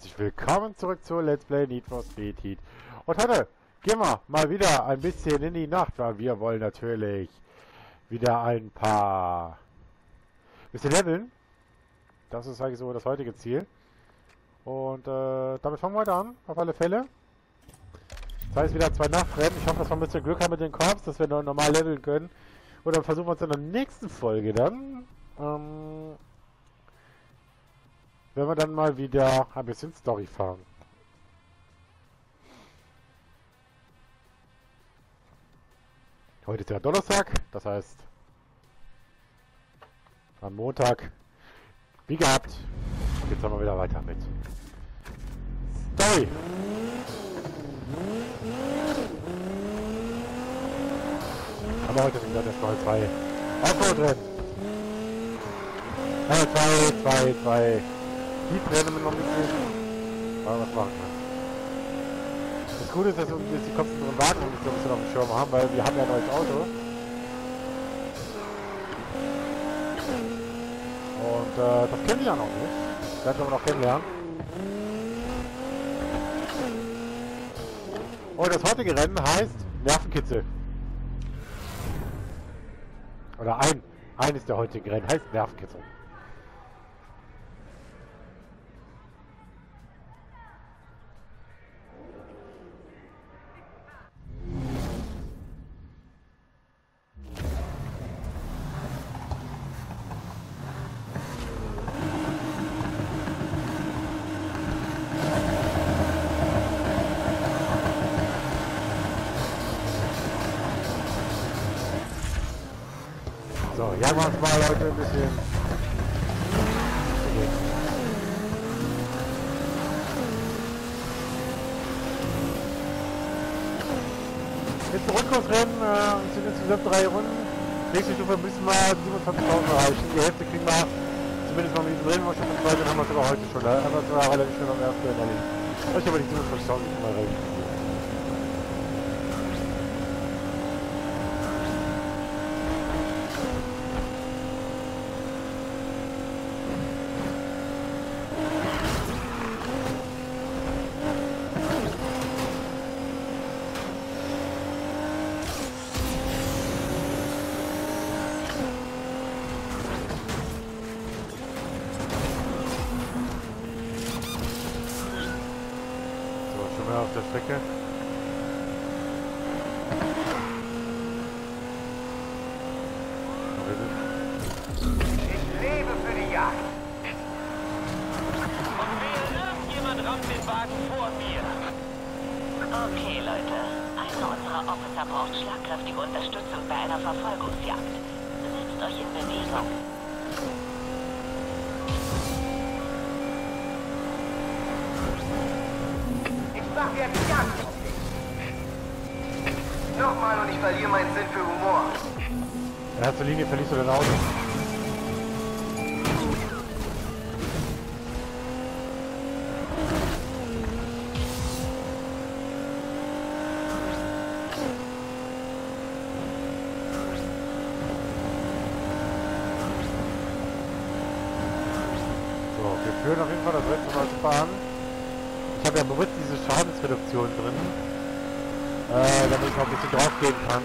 herzlich willkommen zurück zu Let's Play Need for Speed Heat. Und heute gehen wir mal wieder ein bisschen in die Nacht, weil wir wollen natürlich wieder ein bisschen leveln. Das ist eigentlich so das heutige Ziel. Und damit fangen wir heute an, auf alle Fälle. Das heißt wieder 2 Nachtrennen. Ich hoffe, dass wir ein bisschen Glück haben mit den Korps, dass wir noch normal leveln können. Und dann versuchen wir uns in der nächsten Folge dann, wenn wir dann mal wieder ein bisschen Story fahren. Heute ist ja Donnerstag, das heißt am Montag, wie gehabt, jetzt machen wir wieder weiter mit Story. Aber heute wieder das Mal 2 Offroad-Rennen. 2. Die Rennen wir noch nicht sehen. Aber was machen wir? Das Gute ist, dass wir die kostenlosen Wagen nicht so ein bisschen auf dem Schirm haben, weil wir haben ja ein neues Auto. Und das kennen die ja noch nicht. Das werden wir noch kennenlernen. Und das heutige Rennen heißt Nervenkitzel. Oder eines der heutigen Rennen heißt Nervenkitzel. So, jagen wir uns mal Leute ein bisschen. Jetzt Rundkursrennen, sind insgesamt 3 Runden. Nächste Stufe müssen wir 27.000 erreichen. Die Hälfte kriegen wir zumindest mal mit diesem Rennen, schon im zweiten haben wir sogar heute schon. Aber es war relativ schnell am ersten Rennen erledigt. Ich habe die 27.000 mal erreicht. Auf der Strecke. Ich lebe für die Jagd. Und jemand rammt den Wagen vor mir. Okay, Leute. Einer unserer Officer braucht schlagkräftige Unterstützung bei einer Verfolgungsjagd. Setzt euch in Bewegung. Mach dir die Jagd. Nochmal und ich verliere meinen Sinn für Humor. In erster Linie verlierst du dein Auto. So, wir führen auf jeden Fall das letzte Mal zu fahren. Ich habe ja bewusst diese Schadensreduktion drin, damit ich noch ein bisschen drauf gehen kann.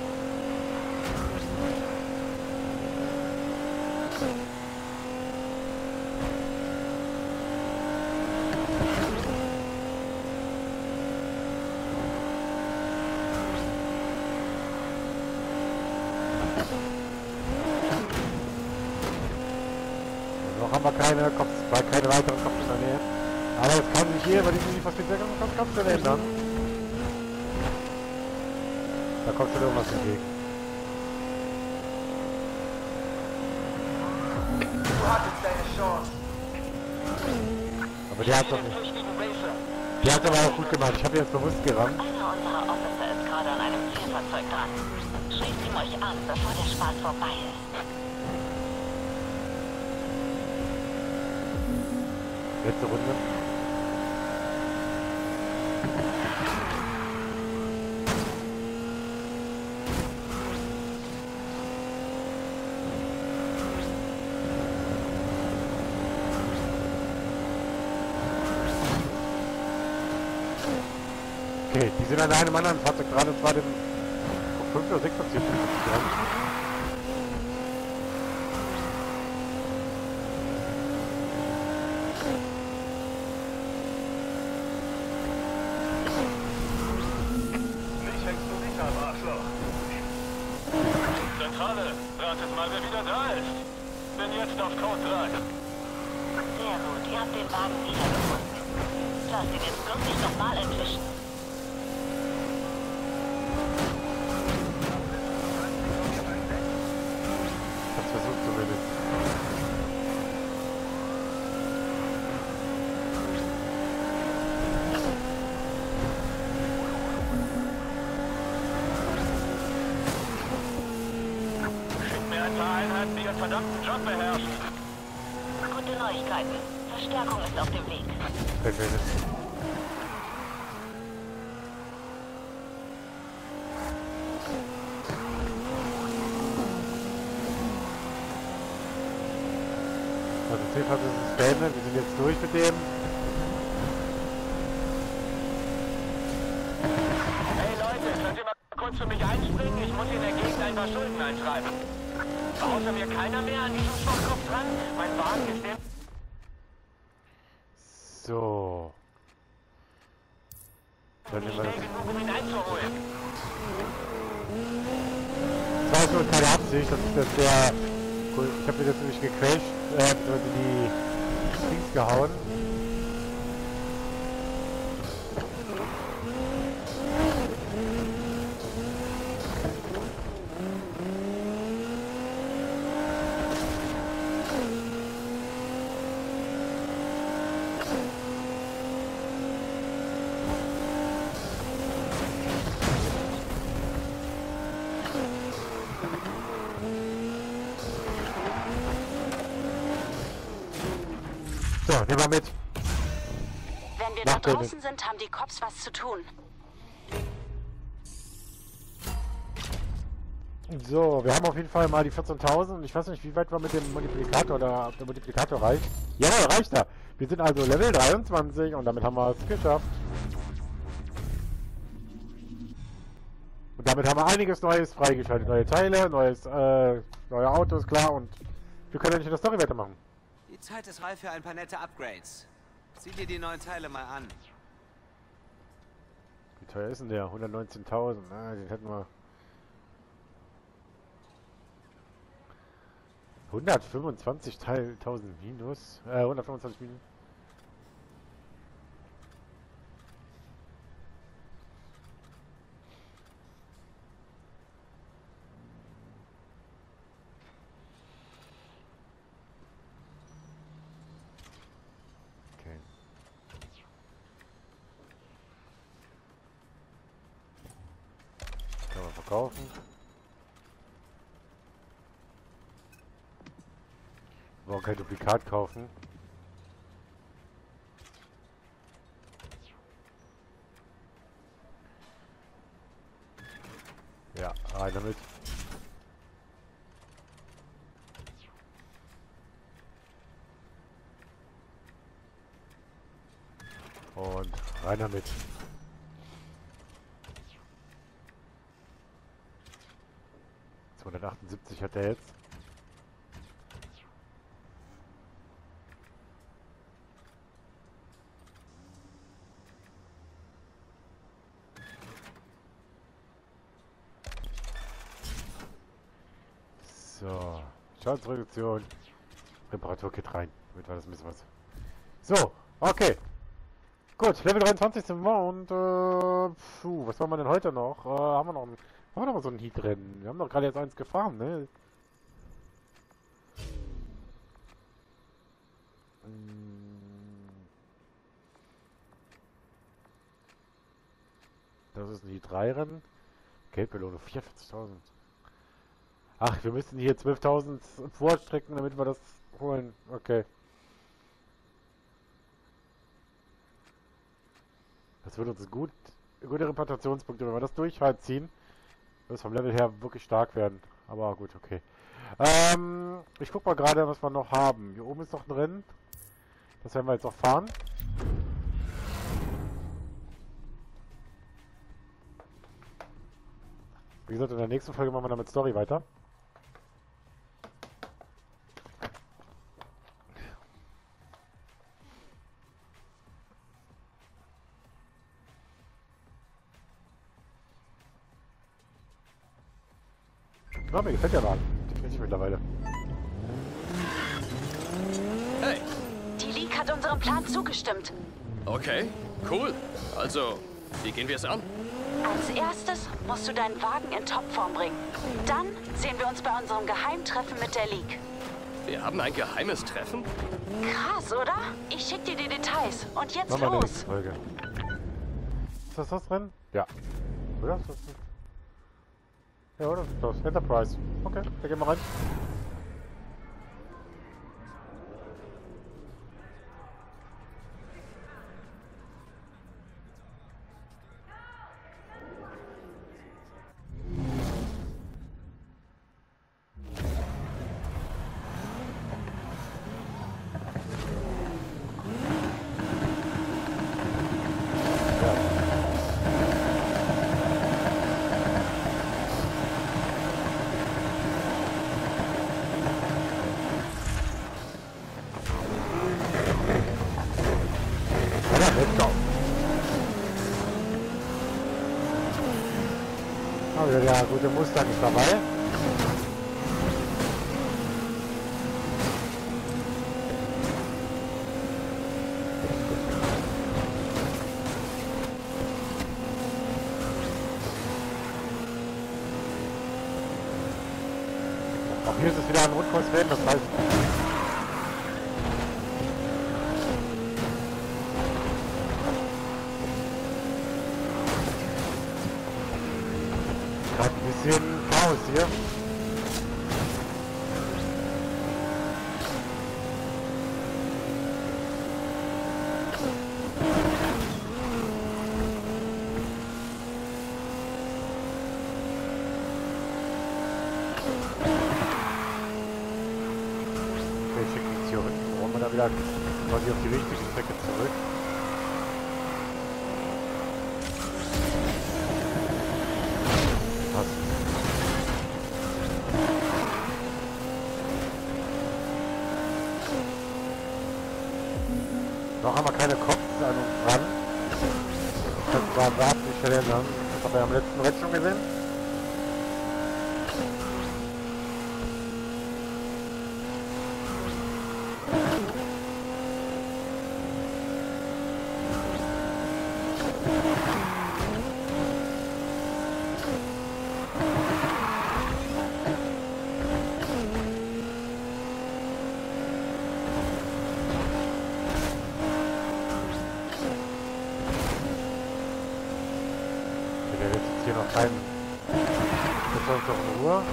Noch haben wir keine weiteren Kopf in der Nähe. Aber das kann sich hier bei diesem Lieferspielzeug ganz schnell ändern. Da kommt schon irgendwas entgegen. Du hattest deine Chance. Aber der hat doch nicht. Der hat aber auch gut gemacht. Ich habe jetzt bewusst gerannt. Einer unserer Officer ist gerade an einem Zielfahrzeug dran. Schließt ihm euch an, bevor der Spaß vorbei ist. Letzte Runde. Okay, die sind an einem anderen Fahrzeug dran, und zwar dem 5 oder 6 passiert. Mich hängst du nicht am Arschloch. Zentrale, ratet mal, wer wieder da ist. Bin jetzt auf Code 3. Sehr gut, ihr habt den Wagen wiedergefunden. Lasst ihn jetzt bloß nicht nochmal entwischen. Ich hab's versucht zumindest. Schickt mir ein paar Einheiten, die ihren verdammten Job beherrschen. Gute Neuigkeiten. Verstärkung ist auf dem Weg. Also Zielfahrt ist es beendet, wir sind jetzt durch mit dem. Hey Leute, könnt ihr mal kurz für mich einspringen? Ich muss in der Gegend ein paar Schulden einschreiben. Außer mir keiner mehr an diesem Schwachkopf dran? Mein Wagen ist dem... So. Dann nehmen wir das. schnell genug, um ihn einzuholen. Das war so keine Absicht, das ist jetzt der... Cool. Ich habe jetzt nämlich gecrashed, die Dings gehauen. So, nehmen wir mit. Wenn wir da draußen sind, haben die Cops was zu tun. So, wir haben auf jeden Fall mal die 14.000. Ich weiß nicht, wie weit wir mit dem Multiplikator oder ob der Multiplikator reicht. Jawohl, reicht er. Wir sind also Level 23 und damit haben wir es geschafft. Und damit haben wir einiges Neues freigeschaltet. Neue Teile, neue Autos, klar. Und wir können ja nicht in der Story weitermachen. Die Zeit ist reif für ein paar nette Upgrades. Sieh dir die neuen Teile mal an. Wie teuer ist denn der? 119.000. Ah, den hätten wir... 125.000 minus. 125 minus. Okay. Kann man verkaufen. Wir wollen kein Duplikat kaufen. Ja, rein damit. Und rein damit. ...278 hat er jetzt. So, Schadensreduktion, Reparaturkit rein, damit war das ein bisschen was. So, okay. Gut, Level 23 sind wir und was machen wir denn heute noch? Haben wir noch mal so ein Heat-Rennen? Wir haben doch gerade jetzt eins gefahren, ne? Das ist ein Heat-3-Rennen. Geldbelohnung 44.000. Ach, wir müssen hier 12.000 vorstrecken, damit wir das holen. Okay. Das wird uns gute Reputationspunkte, wenn wir das durchziehen. Das vom Level her wirklich stark werden. Aber gut, okay. Ich guck mal gerade, was wir noch haben. Hier oben ist noch ein Rennen. Das werden wir jetzt auch fahren. Wie gesagt, in der nächsten Folge machen wir dann mit Story weiter. Ja, mir gefällt der Wagen. Definitiv mittlerweile. Hey, Die League hat unserem Plan zugestimmt. okay, cool. Also, wie gehen wir es an? Als erstes musst du deinen Wagen in Topform bringen. Dann sehen wir uns bei unserem Geheimtreffen mit der League. Wir haben ein geheimes Treffen? Krass, oder? Ich schick dir die Details. Und jetzt Machen wir in der los. nächsten Folge. Ist das drin? Ja. Oder? Ist das nicht? Ja, oder? Das ist Enterprise. Okay, da gehen wir rein. Aber der gute Mustang ist dabei. Auch hier ist es wieder ein Rundkursrennen, das heißt... Gerade ein bisschen Chaos hier. Okay, schicken wir jetzt hier hinten. Wollen wir da wieder quasi auf die richtige Strecke zurück. Noch haben wir keine Kopfplanung dran. Das war überhaupt nicht verändern. Das haben wir am letzten Rennen schon gesehen. Der lässt jetzt hier noch keinen. Jetzt uns doch in Ruhe.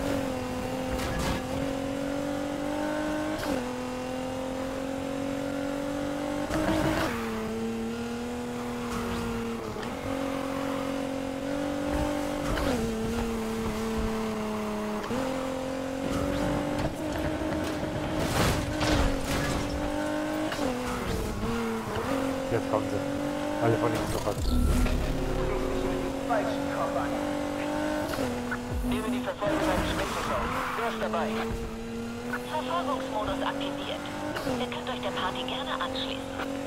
Jetzt kommen sie. Alle von ihnen sofort. Nehme die Verfolgung eines Schrittes auf. Wer ist dabei? Verfolgungsmodus aktiviert. Ihr könnt euch der Party gerne anschließen.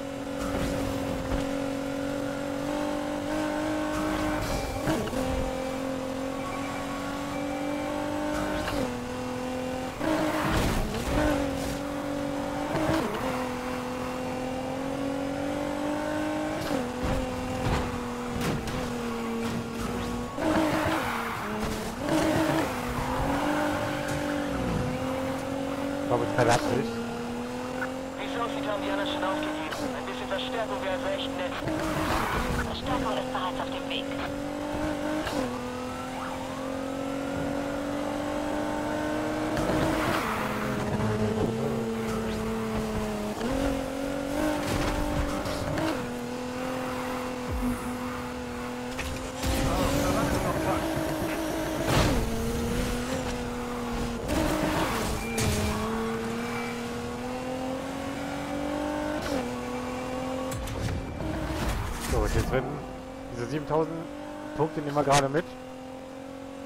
Ich glaube, es ist keine Absicht. Wie es aussieht, haben die anderen schon aufgegeben. Ein bisschen Verstärkung wäre also echt nett. Verstärkung ist bereits auf dem Weg. So, und jetzt werden diese 7000 Punkte nehmen wir gerade mit.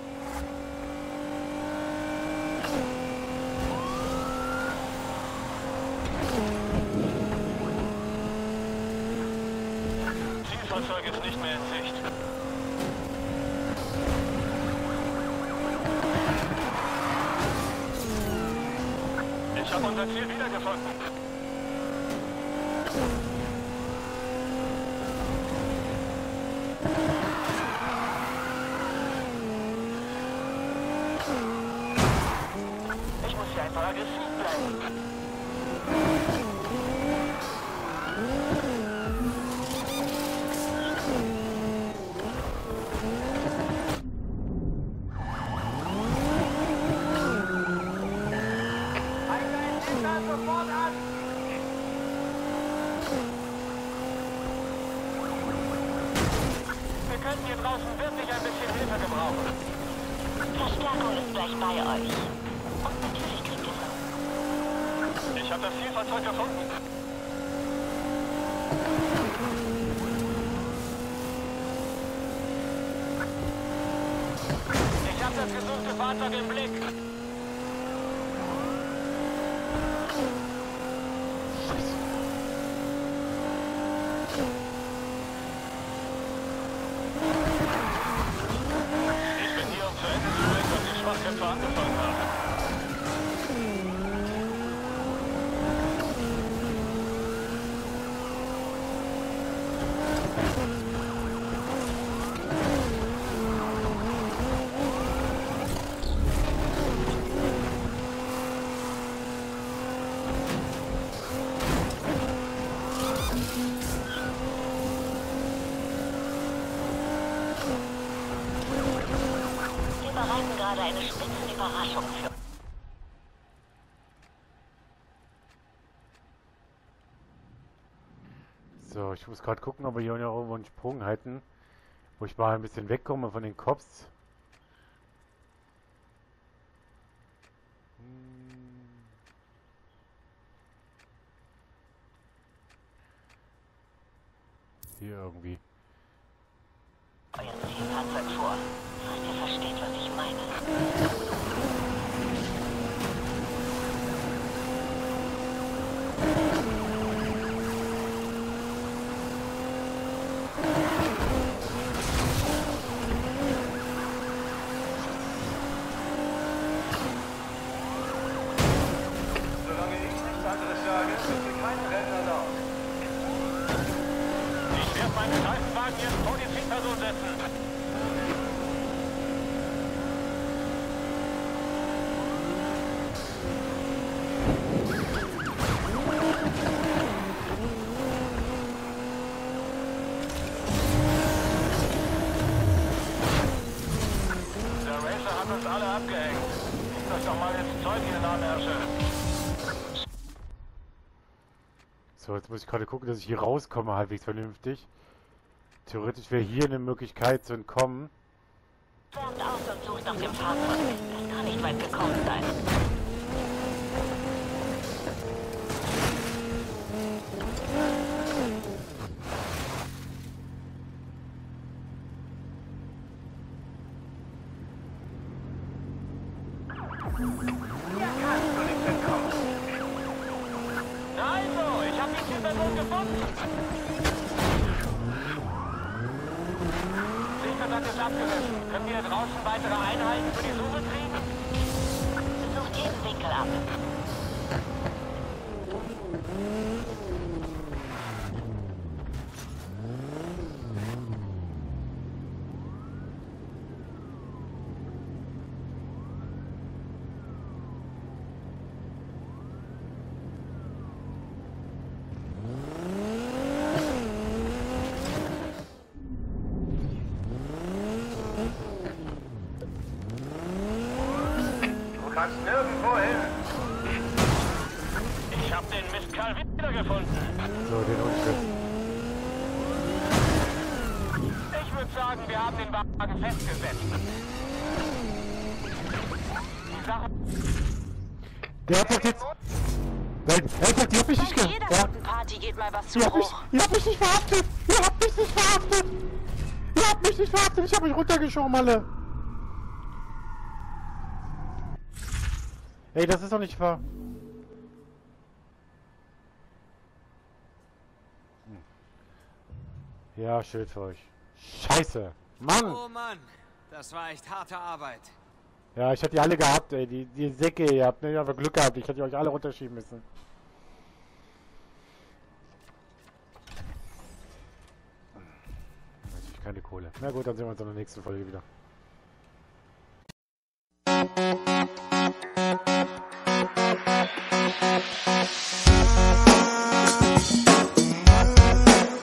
ist nicht mehr in Sicht. Ich habe unser Ziel wiedergefunden. Ich muss hier einfach aggressiv bleiben. Wir könnten hier draußen wirklich ein bisschen Hilfe gebrauchen. Verstärkung ist gleich bei euch. Und natürlich kriegt ihr es. Ich habe das Zielfahrzeug gefunden. Ich habe das gesuchte Fahrzeug im Blick. Ich bin hier, um zu Ende zu bringen, was die Schwachköpfe angefangen haben. Wir bereiten gerade eine Spitzenüberraschung für. So, ich muss gerade gucken, ob wir hier noch irgendwo einen Sprung halten, wo ich mal ein bisschen wegkomme von den Cops. Hier irgendwie. Euer Zielfahrzeug vor. Falls ihr versteht, was ich meine. Solange ich nichts anderes sage, wird hier kein Rennen erlaubt. Ich werde meinen Streifenwagen jetzt vor die Zielperson setzen. Der Racer hat uns alle abgehängt. Gib das doch mal ins Zeug, ihr Namenherrscher. So, jetzt muss ich gerade gucken, dass ich hier rauskomme, halbwegs vernünftig. Theoretisch wäre hier eine Möglichkeit zu entkommen. Wärmt aus und sucht nach dem Fahrzeug. Das kann nicht weit gekommen sein. Na also, ich habe die Zielperson gefunden. Zielversand ist abgerissen. Können wir draußen weitere Einheiten für die Suche kriegen? Sucht jeden Winkel ab. Du kannst nirgendwo hin. Ich habe den Mistkerl wiedergefunden. So, den Unschritt. Ich würde sagen, wir haben den Wagen festgesetzt. Die Sache... Der hat doch jetzt... Nein, er sagt, ihr habt mich nicht Bei jeder verhaftet. guten Party geht mal was zu Ihr habt mich Bruch. nicht verhaftet. Ihr habt mich nicht verhaftet. Ihr habt mich nicht verhaftet. Ich hab euch runtergeschoben, alle. Ey, das ist doch nicht wahr. Ja, Schild für euch. Scheiße. Mann! Oh Mann, das war echt harte Arbeit. Ja, ich hätte die alle gehabt, ey. Die Säcke, ihr habt nicht einfach Glück gehabt. Ich hätte euch alle runterschieben müssen. Natürlich keine Kohle. Na gut, dann sehen wir uns in der nächsten Folge wieder.